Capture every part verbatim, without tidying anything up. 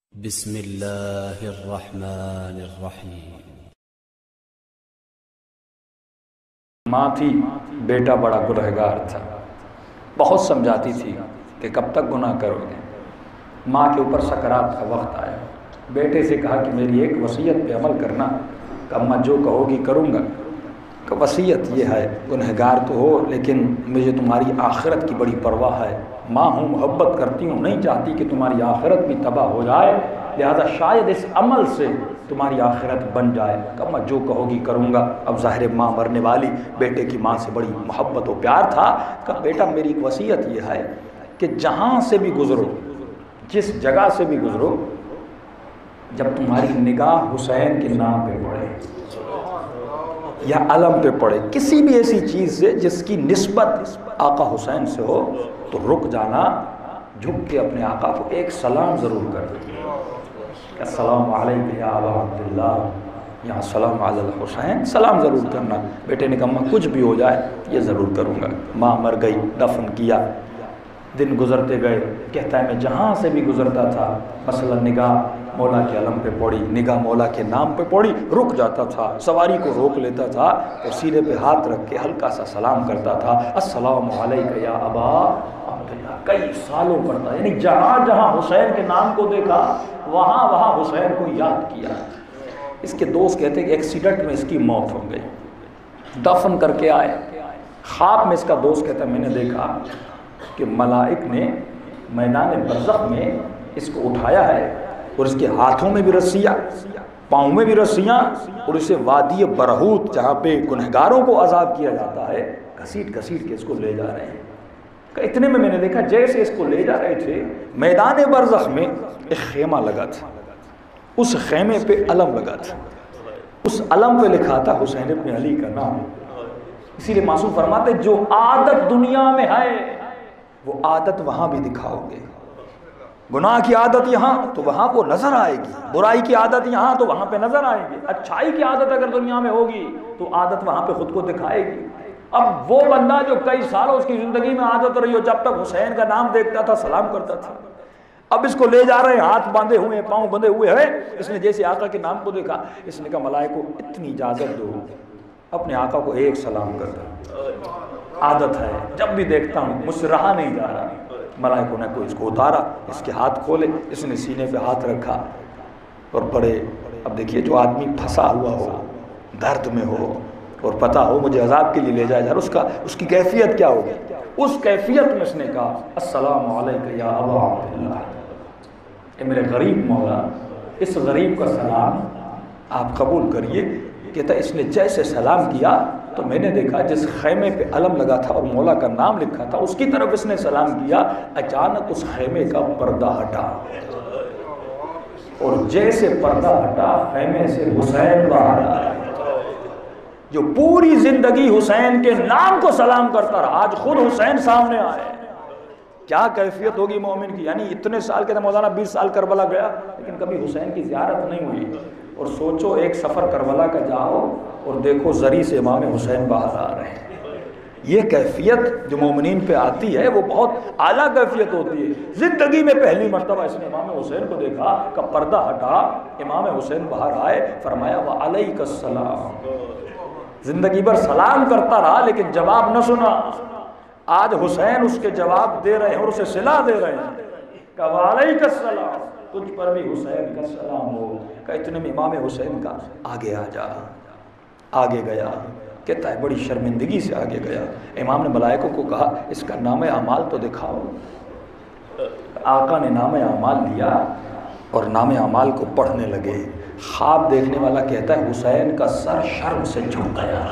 بسم اللہ الرحمن الرحیم۔ ماں تھی، بیٹا بڑا گنہگار تھا، بہت سمجھاتی تھی کہ کب تک گناہ کرو گے۔ ماں کے اوپر سکرات کا وقت آیا، بیٹے سے کہا کہ میری ایک وصیت پہ عمل کرنا، کہ اماں جو کہو گی کروں گا۔ کہ وصیت یہ ہے، گنہگار تو ہو لیکن مجھے تمہاری آخرت کی بڑی پرواہ ہے، ماں ہوں، محبت کرتی ہوں، نہیں چاہتی کہ تمہاری آخرت بھی تباہ ہو جائے، لہذا شاید اس عمل سے تمہاری آخرت بن جائے۔ کہ اماں جو کہو گی کروں گا۔ اب ظاہر ماں مرنے والی، بیٹے کی ماں سے بڑی محبت و پیار تھا۔ کہ بیٹا میری ایک وصیت یہ ہے کہ جہاں سے بھی گزرو، جس جگہ سے بھی گزرو، جب تمہاری نگاہ حسین کے نام پہ پڑے یا علم پہ پڑے، کسی بھی ایسی چیز سے جس کی نسبت آقا حسین سے ہو، تو رک جانا، جھک کے اپنے آقا کو ایک سلام ضرور کر دو۔ السلام علیکم یا ابا عبداللہ، یا سلام علی الحسین، سلام ضرور کرنا۔ بیٹے نے کہا ماں کچھ بھی ہو جائے یہ ضرور کروں گا۔ ماں مر گئی، دفن کیا، دن گزرتے گئے، کہتا ہے میں جہاں سے بھی گزرتا تھا، مثلا نگاہ مولا کے علم پہ پڑی، نگاہ مولا کے نام پہ پڑی، رک جاتا تھا، سواری کو روک لیتا تھا اور سینے پہ ہاتھ رکھ کے ہلکا سا سلام کرتا تھا، السلام علیکم یا ابا عبداللہ۔ کئی سالوں پڑھتا، یعنی جہاں جہاں حسین کے نام کو دیکھا وہاں وہاں حسین کو یاد کیا۔ اس کے دوست کہتے ہیں کہ ایکسیڈنٹ میں اس کی موت ہو گئی، دفن کر کے آئے، خواب میں اس کا دوست کہتا ہے میں نے دیکھا کہ ملائک نے میدان برزخ میں اس کو اٹھایا ہے اور اس کے ہاتھوں میں بھی رسیاں، پاؤں میں بھی رسیاں، اور اسے وادی برہوت جہاں پہ گنہگاروں کو عذاب کیا جاتا ہے گھسیٹ گھسیٹ کے اس کو لے جا رہے ہیں۔ کہ اتنے میں میں نے دیکھا جیسے اس کو لے جا رہے تھے، میدان برزخ میں ایک خیمہ لگا تھا، اس خیمے پہ علم لگا تھا، اس علم پہ لکھا تھا حسین ابن علی کا نام۔ اسی لیے معصوم فرماتے جو عادت دنیا میں ہے وہ عادت وہاں بھی دکھاؤ گے۔ گناہ کی عادت یہاں تو وہاں وہ نظر آئے گی، برائی کی عادت یہاں تو وہاں پہ نظر آئے گی، اچھائی کی عادت اگر دنیا میں ہوگی تو عادت وہاں پہ خود کو دکھائے گی۔ اب وہ بندہ جو کئی سالوں اس کی زندگی میں عادت رہی ہو، جب تک حسین کا نام دیکھتا تھا سلام کرتا تھا، اب اس کو لے جا رہے ہیں، ہاتھ باندھے ہوئے ہیں، پاؤں بندھے ہوئے ہیں، اس نے جیسے آقا کے نام کو دیکھا، اس نے کہا ملائکو اتنی اجازت دو اپنے آقا کو ایک سلام کر دو۔ عادت ہے، جب بھی دیکھتا ہوں مجھ سے رہا نہیں جا رہا۔ ملائکوں نے کوئی اس کو اتارا، اس کے ہاتھ کھولے، اس نے سینے پہ ہاتھ رکھا اور پڑے۔ اب دیکھیے جو آدمی پھنسا ہوا ہو، درد میں ہو اور پتہ ہو مجھے عذاب کے لیے لے جایا جا رہا، اس کا اس کی کیفیت کیا ہوگی؟ اس کیفیت میں اس نے کہا السلام علیکم یا ابا عبداللہ، اے میرے غریب مولا، اس غریب کا سلام آپ قبول کریے۔ کہتا اس نے جیسے سلام کیا تو میں نے دیکھا جس خیمے پہ علم لگا تھا اور مولا کا نام لکھا تھا اس کی طرف اس نے سلام کیا، اچانک اس خیمے کا پردہ ہٹا، اور جیسے پردہ ہٹا خیمے سے حسین باہر آیا، جو پوری زندگی حسین کے نام کو سلام کرتا رہا، آج خود حسین سامنے آئے۔ کیا کیفیت ہوگی مومن کی؟ یعنی اتنے سال کے مولانا بیس سال کربلا گیا لیکن کبھی حسین کی زیارت نہیں ہوئی، اور سوچو ایک سفر کربلا کا جاؤ اور دیکھو زری سے امام حسین باہر آ رہے ہیں۔ یہ کیفیت جو مومنین پہ آتی ہے وہ بہت اعلیٰ کیفیت ہوتی ہے۔ زندگی میں پہلی مرتبہ اس نے امام حسین کو دیکھا کہ پردہ ہٹا، امام حسین باہر آئے، فرمایا وعلیک السلام۔ زندگی بھر سلام کرتا رہا لیکن جواب نہ سنا، آج حسین اس کے جواب دے رہے ہیں اور اسے صلہ دے رہے ہیں کہ وعلیک السلام، تجھ پر بھی حسین کا سلام ہو۔ کہ اتنے میں امام حسین کا آگے آ جا، آگے گیا، کہتا ہے بڑی شرمندگی سے آگے گیا۔ امام نے ملائکوں کو کہا اس کا نام اعمال تو دکھاؤ۔ آقا نے نام اعمال لیا اور نام اعمال کو پڑھنے لگے۔ خواب دیکھنے والا کہتا ہے حسین کا سر شرم سے جھک گیا،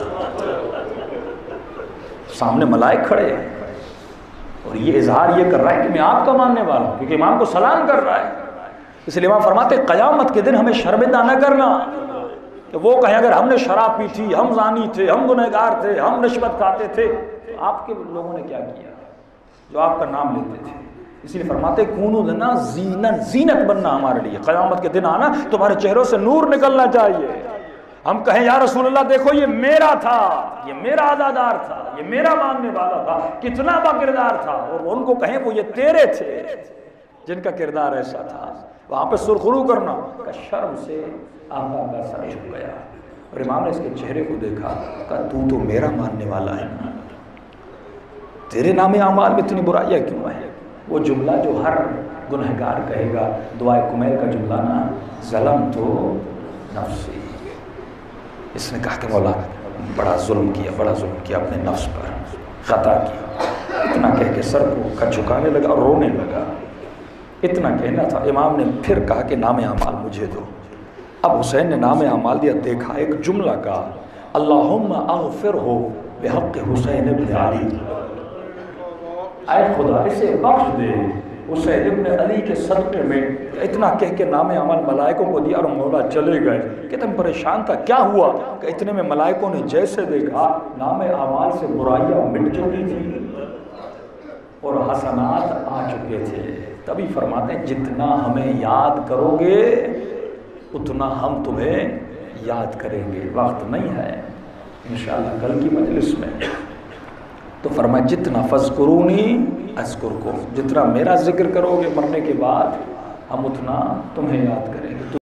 سامنے ملائک کھڑے ہیں اور یہ اظہار یہ کر رہا ہے کہ میں آپ کا ماننے والا ہوں، کیونکہ امام کو سلام کر رہا ہے۔ اس لیے امام فرماتے قیامت کے دن ہمیں شرمندہ نہ کرنا کہ وہ کہیں اگر ہم نے شراب پی تھی، ہم زانی تھے، ہم گنہگار تھے، ہم رشوت کھاتے تھے، تو آپ کے لوگوں نے کیا کیا جو آپ کا نام لیتے تھے؟ اسی لیے فرماتے کونوا لنا زینت، زینت بننا ہمارے لیے، قیامت کے دن آنا تمہارے چہروں سے نور نکلنا چاہیے۔ ہم کہیں یا رسول اللہ دیکھو یہ میرا تھا، یہ میرا عزادار تھا، یہ میرا ماننے والا تھا، کتنا با کردار تھا، اور ان کو کہیں وہ یہ تیرے تھے۔ جن کا کردار ایسا تھا، وہاں پہ سرخرو کرنا کہ شرم سے آقا کا سر جھک گیا، اور امام نے اس کے چہرے کو دیکھا، کہا تو تو میرا ماننے والا ہے نا، تیرے نام اعمال میں اتنی برائیاں کیوں ہیں؟ وہ جملہ جو ہر گنہگار کہے گا، دعائے کمیل کا جملہ نا، ظلم تو نفسی. اس نے کہا کہ مولا بڑا ظلم کیا، بڑا ظلم کیا اپنے نفس پر، خطا کیا. اتنا کہہ کے سر کو کھٹ جھکانے لگا اور رونے لگا. اتنا کہنا تھا. امام نے پھر کہا کہ نام اعمال مجھے دو. اب حسین نے نام اعمال دیا، دیکھا ایک جملہ کا، اللہم اغفر ہو بحق حسین ابن علی، اے خدا اسے بخش دے حسین ابن علی کے صدقے میں. اتنا کہہ کے نام اعمال ملائکوں کو دیا اور مولا چلے گئے. کہ تم پریشان تھا، کیا ہوا؟ کہ اتنے میں ملائکوں نے جیسے دیکھا نام اعمال سے برائیاں مٹ چکی تھی اور حسنات آ چکے تھے. تبھی فرماتے ہیں جتنا ہمیں یاد کرو گے اتنا ہم تمہیں یاد کریں گے. وقت نہیں ہے، انشاءاللہ کل کی مجلس میں. تو فرمایا جتنا فذکرونی اذکرکم، جتنا میرا ذکر کرو گے مرنے کے بعد ہم اتنا تمہیں یاد کریں گے.